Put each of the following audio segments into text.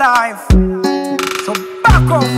life. So back off.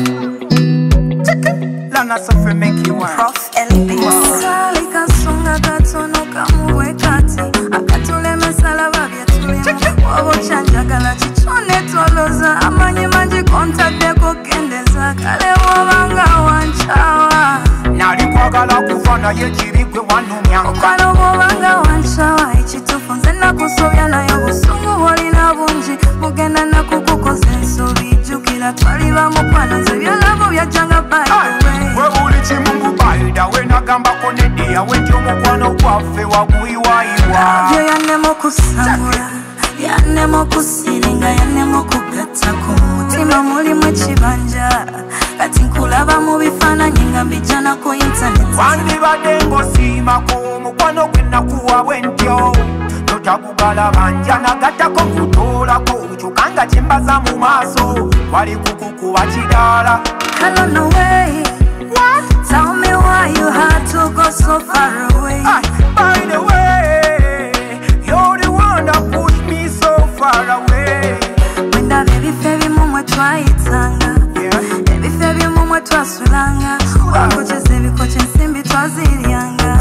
Lana suffer make you want. Prof LB. Sali kasonga katono kamuwe kati. Akatule mesala babye tulimo. Wabo chanjagala chichone toloza. Amanye manji kontakte kokendeza. Kale wabanga wanchawa. Nali kwagala kufana yechirikwe wanumya. Okwalo wabanga wanchawa. Ichitufunze na kusobya na yobusungu wali na bunji. Mugenda na kukukoze nsobi. Jukila twaliba mukwana nze byalabo byajanga by the way. Weuli chimungu baida wena gamba konedia. Wenjo mukwano kwafe wakuiwaiwa. Vyo yanemo kusangula, yanemo kusiringa, yanemo kugata kumutima muli mwechibanja. Kati nkulaba mubifana nyinga mbijana ku internet. Wandi badengo sima mukwano kwena kuwa wentyo. Notakugala banja nagata ko kutola ko. Uchukanga chimbaza mu maso. Wali kukukuwa chidala. Hello, no way. What? Tell me why you had to go so far away. By the way, you're the one that pushed me so far away. When that baby fairy mumwe twaitanga. Baby fairy mumwe twasulanga. Wakocheze bikoche nsimbi twazirianga.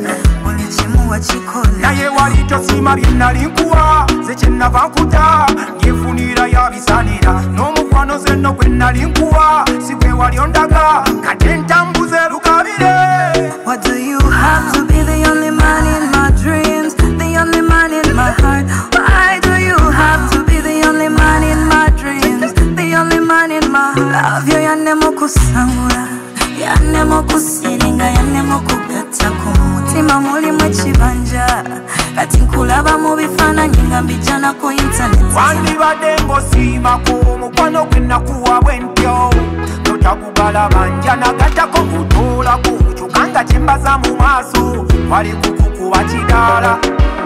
Oli chimuwa chikola. Naye walito sima binalinkuwa. Zeche navakuta. Ngefunira yabisanira. Nomukwano zeno kwe nalinkuwa. Sikwe waliondaga. Katenta mbuze lukabire. What do you have to be the only man in my dreams? The only man in my heart. Why do you have to be the only man in my dreams? The only man in my heart. Love you yanemo kusangula. Yanemo kusiringa, yanemo kugata kumutima muli mwechibanja. Kati nkulaba mubifana nyinga mbijana ku internet. Wandi badengo sima mukwano kwena kuwa wentyo. Notakugala banja nagata ko kutola ko. Uchukanga chimbaza mu maso. Wali kukukuwa chidala.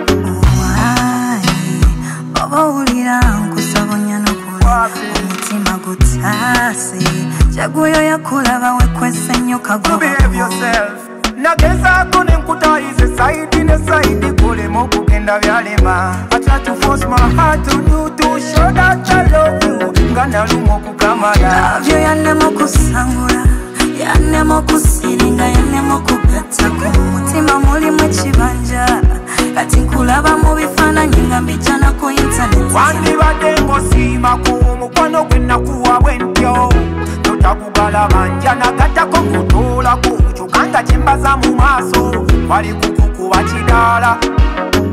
Baba ulira nkusabonya nokula. Omutima gutasi. Jaguyo yakulaba wekwese nyoka go. Behave yourself. Nageza kone nkutaize side ne side kule mokugenda byalema. I try to force my heart on you to show that I love you. Ngana lumo kukamala. Love you yanemo kusangula. Yanemo kusiringa, yanemo kugata kumutima muli mwechibanja. Kati nkulaba mubifana nyinga mbijana ku internet. Wandi badengo sima mukwano kwena kuwa wentyo. Notakugala banja nagata ko kutola ko. Uchukanga chimbaza mu maso. Wali kukukuwa chidala.